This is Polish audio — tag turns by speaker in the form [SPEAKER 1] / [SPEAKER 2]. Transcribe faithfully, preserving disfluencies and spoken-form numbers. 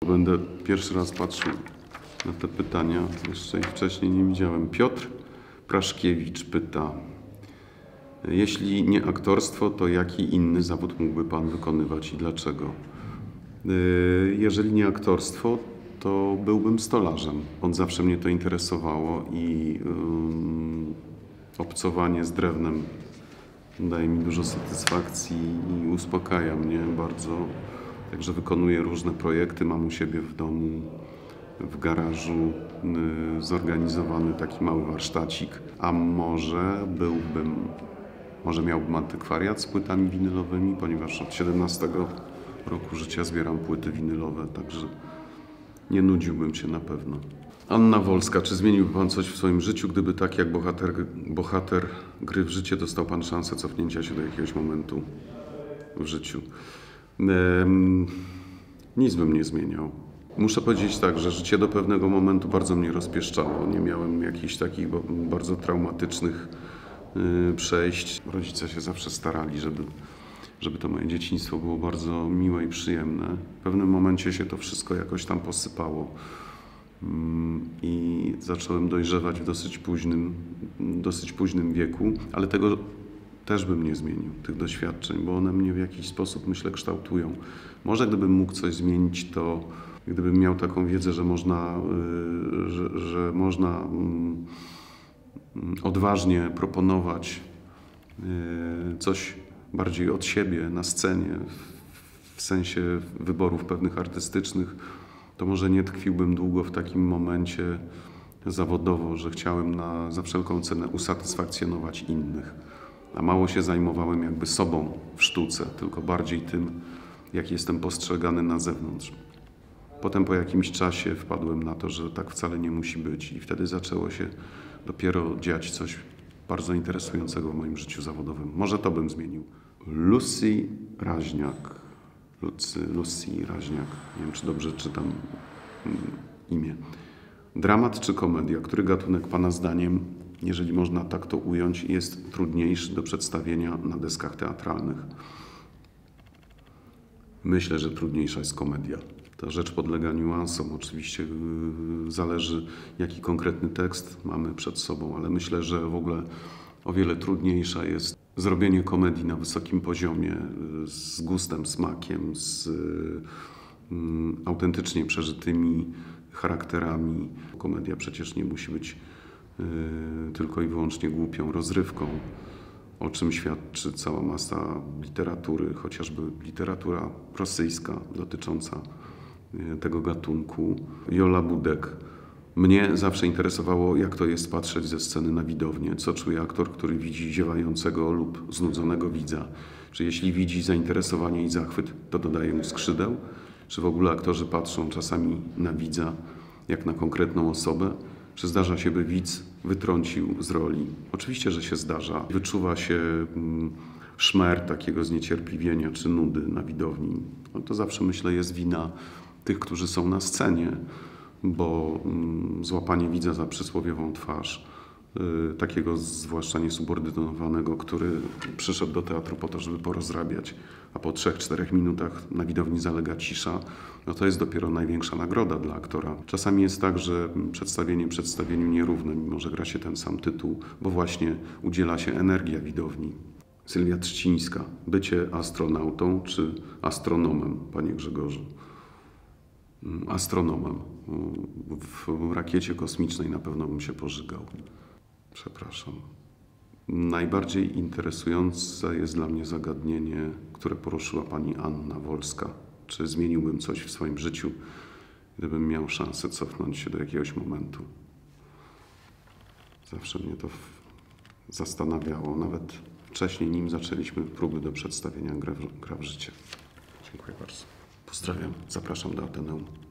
[SPEAKER 1] Będę pierwszy raz patrzył na te pytania. Jeszcze ich wcześniej nie widziałem. Piotr Praszkiewicz pyta: jeśli nie aktorstwo, to jaki inny zawód mógłby Pan wykonywać i dlaczego? Jeżeli nie aktorstwo, to byłbym stolarzem. Od zawsze mnie to interesowało i um, obcowanie z drewnem daje mi dużo satysfakcji i uspokaja mnie bardzo. Także wykonuję różne projekty. Mam u siebie w domu, w garażu y, zorganizowany taki mały warsztacik. A może byłbym, może miałbym antykwariat z płytami winylowymi, ponieważ od siedemnastego roku życia zbieram płyty winylowe, także nie nudziłbym się na pewno. Anna Wolska: czy zmieniłby Pan coś w swoim życiu, gdyby tak jak bohater, bohater gry w życie dostał Pan szansę cofnięcia się do jakiegoś momentu w życiu? Ehm, nic bym nie zmieniał. Muszę powiedzieć tak, że życie do pewnego momentu bardzo mnie rozpieszczało. Nie miałem jakichś takich bardzo traumatycznych yy, przejść. Rodzice się zawsze starali, żeby, żeby to moje dzieciństwo było bardzo miłe i przyjemne. W pewnym momencie się to wszystko jakoś tam posypało. I zacząłem dojrzewać w dosyć późnym, dosyć późnym wieku, ale tego też bym nie zmienił, tych doświadczeń, bo one mnie w jakiś sposób, myślę, kształtują. Może gdybym mógł coś zmienić, to gdybym miał taką wiedzę, że można, że, że można odważnie proponować coś bardziej od siebie na scenie, w sensie wyborów pewnych artystycznych, to może nie tkwiłbym długo w takim momencie zawodowo, że chciałem na, za wszelką cenę usatysfakcjonować innych. A mało się zajmowałem jakby sobą w sztuce, tylko bardziej tym, jak jestem postrzegany na zewnątrz. Potem po jakimś czasie wpadłem na to, że tak wcale nie musi być i wtedy zaczęło się dopiero dziać coś bardzo interesującego w moim życiu zawodowym. Może to bym zmienił. Lucy Raźniak. Lucy, Lucy Raźniak. Nie wiem, czy dobrze czytam imię. Dramat czy komedia? Który gatunek Pana zdaniem, jeżeli można tak to ująć, jest trudniejszy do przedstawienia na deskach teatralnych? Myślę, że trudniejsza jest komedia. Ta rzecz podlega niuansom. Oczywiście yy, zależy, jaki konkretny tekst mamy przed sobą, ale myślę, że w ogóle o wiele trudniejsza jest zrobienie komedii na wysokim poziomie, z gustem, smakiem, z y, autentycznie przeżytymi charakterami. Komedia przecież nie musi być y, tylko i wyłącznie głupią rozrywką, o czym świadczy cała masa literatury, chociażby literatura rosyjska dotycząca y, tego gatunku. Jola Budek. Mnie zawsze interesowało, jak to jest patrzeć ze sceny na widownię, co czuje aktor, który widzi ziewającego lub znudzonego widza. Czy jeśli widzi zainteresowanie i zachwyt, to dodaje mu skrzydeł? Czy w ogóle aktorzy patrzą czasami na widza jak na konkretną osobę? Czy zdarza się, by widz wytrącił z roli? Oczywiście, że się zdarza. Wyczuwa się mm, szmer takiego zniecierpliwienia czy nudy na widowni. No to zawsze, myślę, jest wina tych, którzy są na scenie, bo mm, złapanie widza za przysłowiową twarz, y, takiego zwłaszcza niesubordynowanego, który przyszedł do teatru po to, żeby porozrabiać, a po trzech, czterech minutach na widowni zalega cisza, no to jest dopiero największa nagroda dla aktora. Czasami jest tak, że przedstawienie przedstawieniu nierówne, mimo że gra się ten sam tytuł, bo właśnie udziela się energia widowni. Sylwia Trzcińska. Bycie astronautą czy astronomem, Panie Grzegorzu? Astronomem. W rakiecie kosmicznej na pewno bym się pożygał. Przepraszam. Najbardziej interesujące jest dla mnie zagadnienie, które poruszyła Pani Anna Wolska. Czy zmieniłbym coś w swoim życiu, gdybym miał szansę cofnąć się do jakiegoś momentu? Zawsze mnie to zastanawiało, nawet wcześniej, nim zaczęliśmy próby do przedstawienia Gra w, gra w życie. Dziękuję bardzo. Pozdrawiam, zapraszam do Ateneum.